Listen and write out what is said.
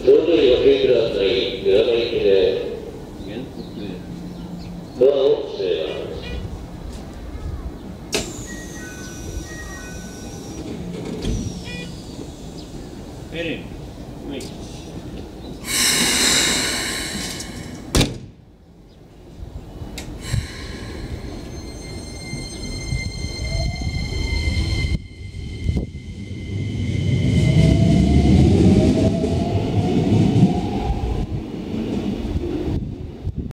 その時はケーキだったり、裏張り機でドアを閉めます。 エレン、はい。